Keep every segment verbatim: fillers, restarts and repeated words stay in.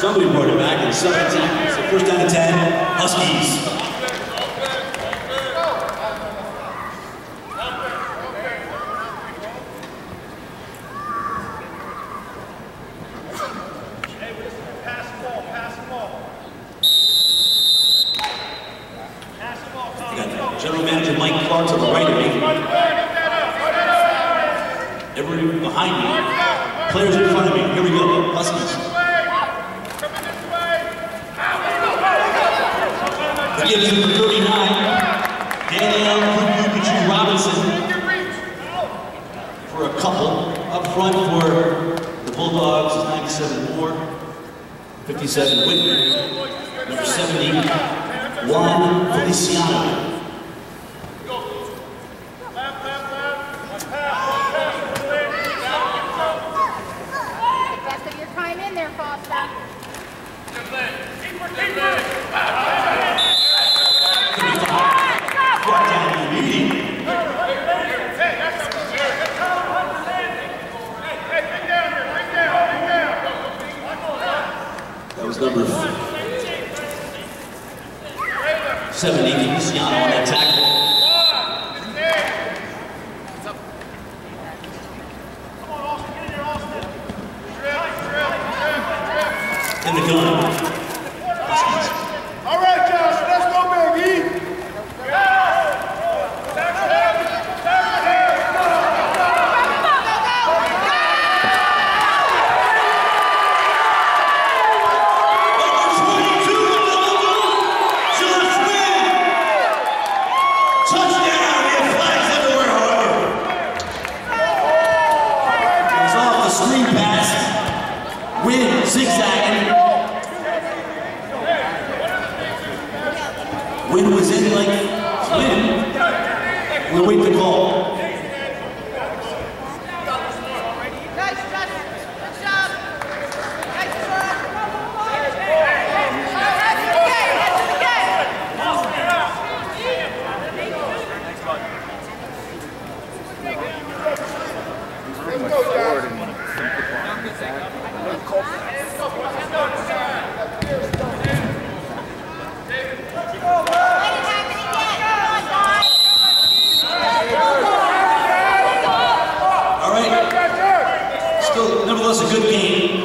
Somebody brought it back in seventeen. So first down to ten, Huskies. General Manager Mike Clark to the right of me. Everybody behind me. Players in front of me. Here we go. Huskies. He gives it for thirty-nine. Danielle Kukuchu Robinson for a couple. Up front for the Bulldogs, ninety-seven Moore. fifty-seven Whitman. Number seventy, Juan Feliciano. That was number seventy, Feliciano on that tackle. In the gun. Huskies. All right, Josh, let's go, baby. Screen pass, Win zigzagging. Win was in like Win. We'll wait the call. Nice, Josh. Good job. Nice job. Nevertheless, a good game. Get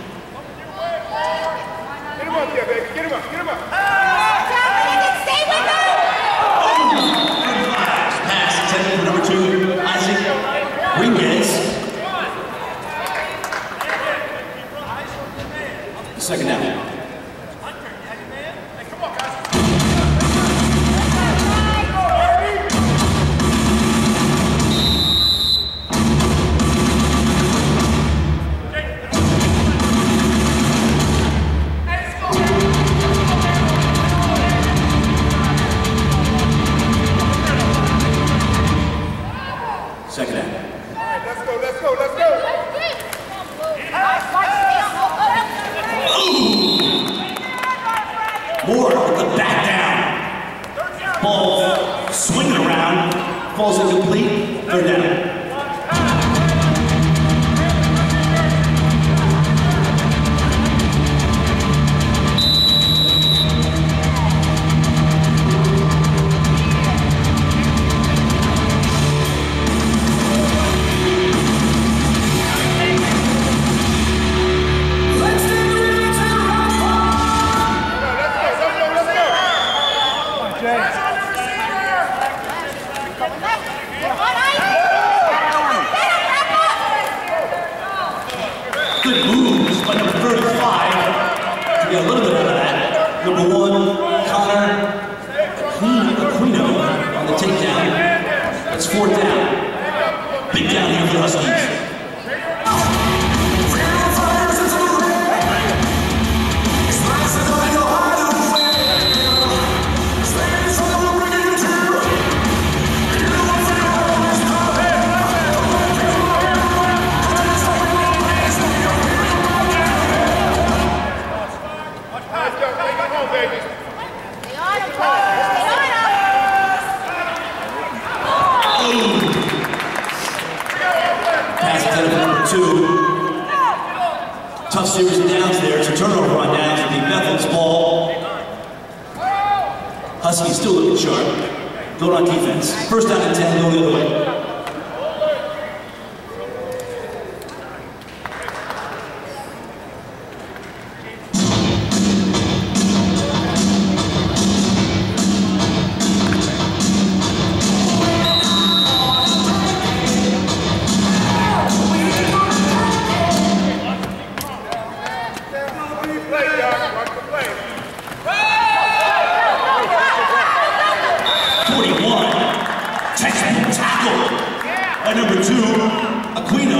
him up there, baby. Get him up. Get him up. Stay with him. Pass intended for number two, Isaac Ringuez. The second down. Second down. All right, let's go, let's go, let's go. Ooh. Moore with the back down. Ball swinging around, falls incomplete, third down. Good moves by number thirty-five to get a little bit out of that. Number one, Connor Aquino on the takedown. That's fourth down. Big down here for the Huskies. Tough series of downs there. It's a turnover on Bethel's ball. Huskies still looking sharp. Going on defense. First down and ten, go the other way. Number two, Aquino.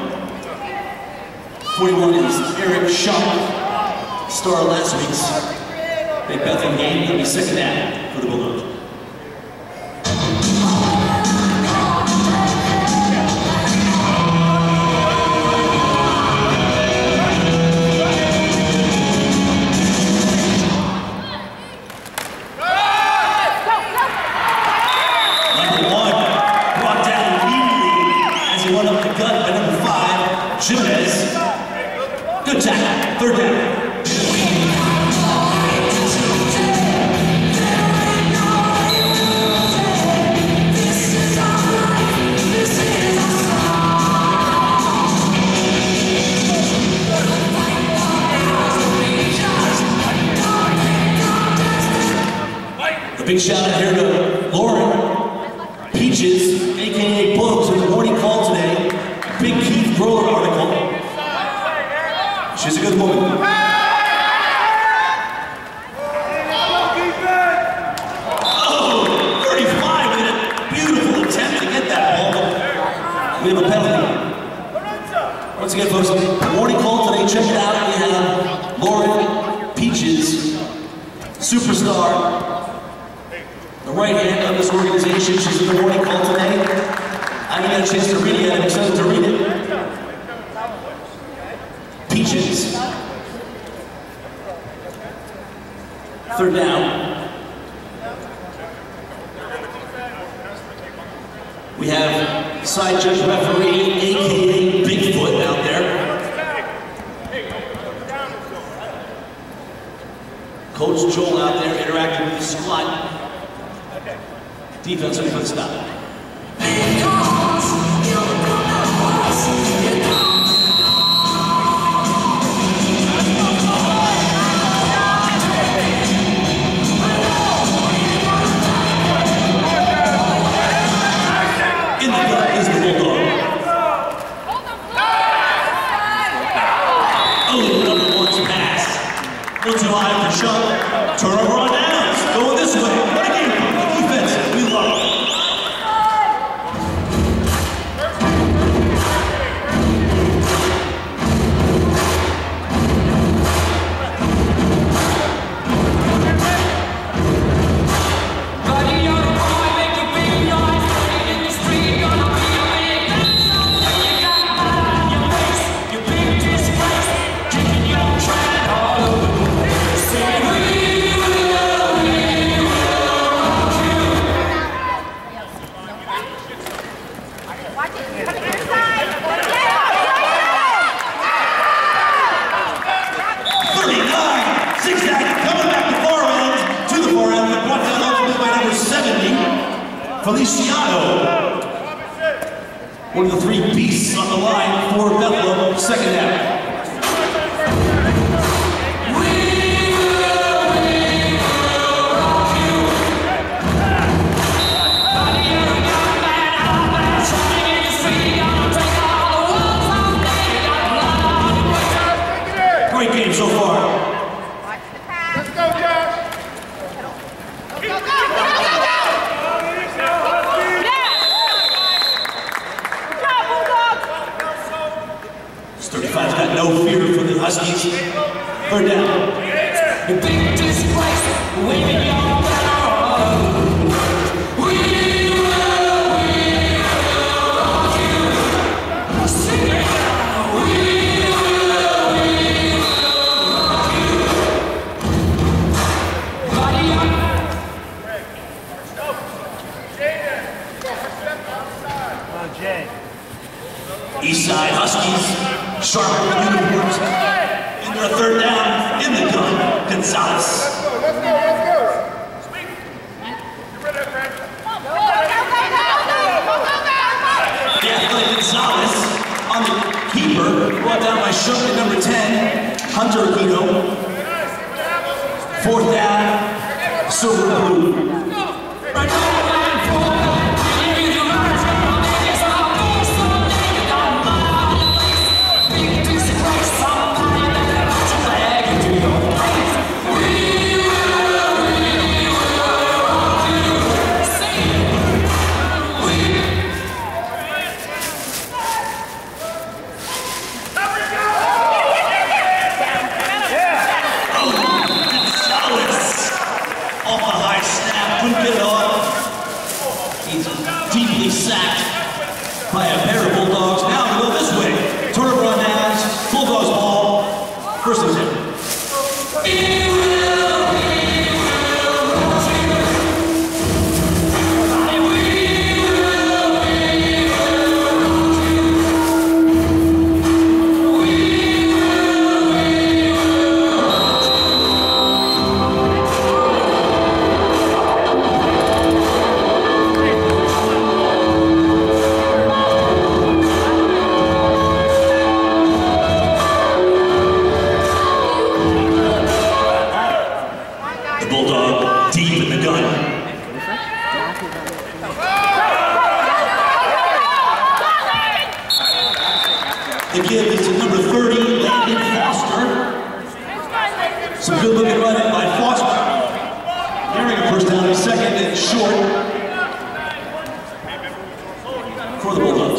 forty-one is Eric Schaub, star of last week's Big Bethel game. That'll be second down for the Bulldogs. Jimenez, good tackle, third down. A big shout out here to Lauren Peaches, aka Bugs, in the morning call today. Big Keith Groller article. She's a good woman. Oh, thirty-five with a beautiful attempt to get that ball. We have a penalty. Once again, folks, morning call today. Check it out. We have Lauren Peaches, superstar, the right hand of this organization. She's in the morning call today. I haven't got a chance to read it yet. I'm excited to read it. Peaches. Third down. We have side judge referee, A K A Bigfoot, out there. Coach Joel out there interacting with the squad. Defense will put a stop. In the gut is the Bulldog. Oh, number one's pass. A little too high for Schaub. Turnover on downs. Going this way. What a game. The defense. We love it. Feliciano, one of the three beasts on the line for Bethel, second down. Great game so far. Let's go, Josh. Go, go, go, go, go! thirty-five's got no fear for the Huskies. Third down. The big disgrace, waving your banner. We will, we will rock you. Sing it. We will, we will rock you. Body up. Come on, Jay. East Side Huskies. Sharp uniforms in Under a third down in the gun, Gonzalez. Let's go, let's go, let's go. Sweet. You ready, Frank? Go, go, go, go, go, go, go. The athletic Gonzalez on the keeper, brought down by Sherman, number ten, Hunter Aquino. Fourth down, silver blue. By a pair of Bulldogs. Now we go this way. Turn of run downs. Bulldogs ball. First and ten. The give is to number thirty, Landon Foster. Some good looking running by Foster. Nearing a first down, a second and short for the Bulldogs.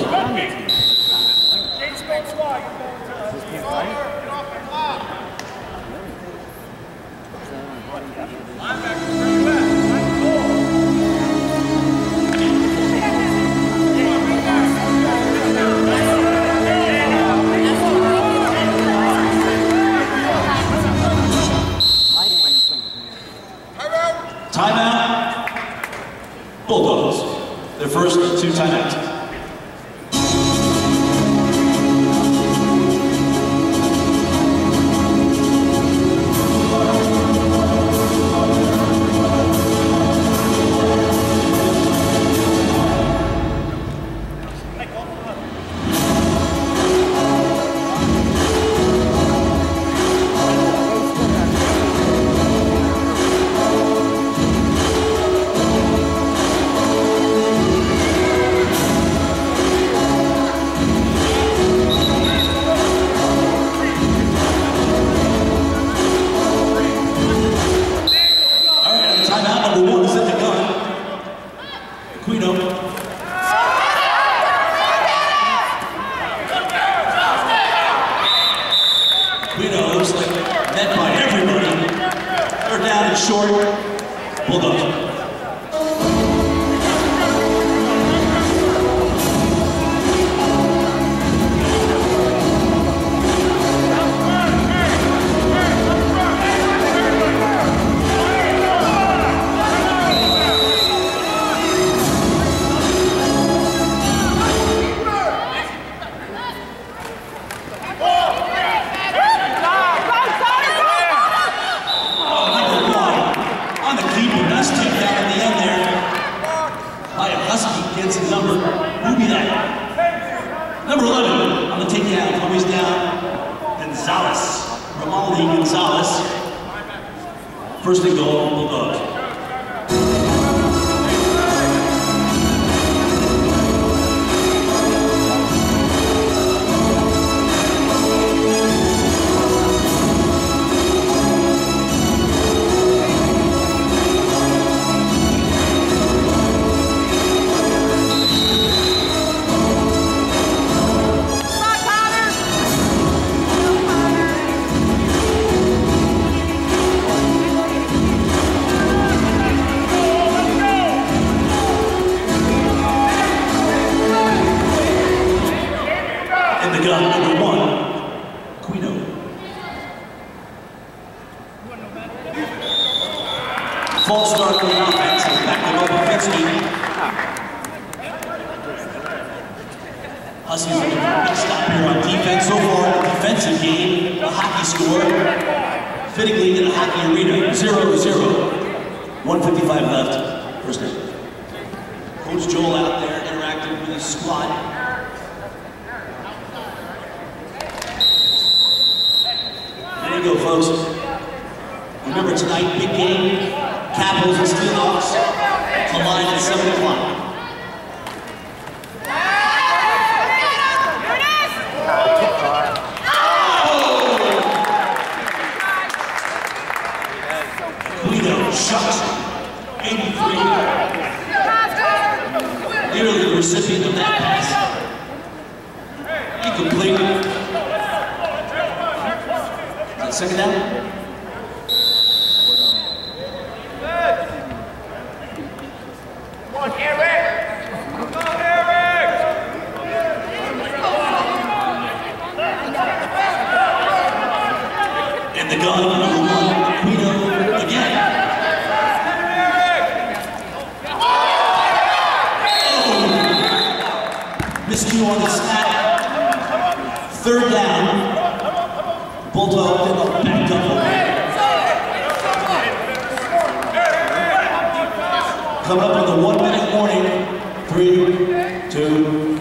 Timeout, Bulldogs. Their first two timeouts. Met by everybody. Third down and short. Bulldogs. Gets a number. Who'll be that? Number eleven on the takedown, always down. Gonzalez. Ramali Gonzalez. First and goal, Bulldogs. Gun number one, Aquino. False start for the offense, and back to Novovinsky. Huskies looking for a big stop here on defense. So far, the defensive game, a hockey score, fittingly in a hockey arena, zero to zero. one fifty-five left, first half. Coach Joel out there interacting with his squad. There you go, folks. Remember tonight, big game, Capitals and Steelhawks, the line at seven o'clock. Shucks, eighty-three. Nearly the recipient of that pass. Incomplete. Is that second down? Come on, Eric! Come on, Eric! And the gun, number one, Aquino again. Miscue on the snap. Third down. Bulldog did not back up. Coming up with a one minute warning. Three, two,